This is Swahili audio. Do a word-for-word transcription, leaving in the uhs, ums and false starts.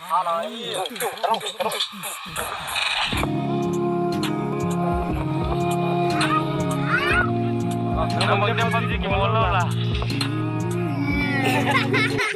Alah, iya. Terus, terus. Nomor dia pasti gimana lah.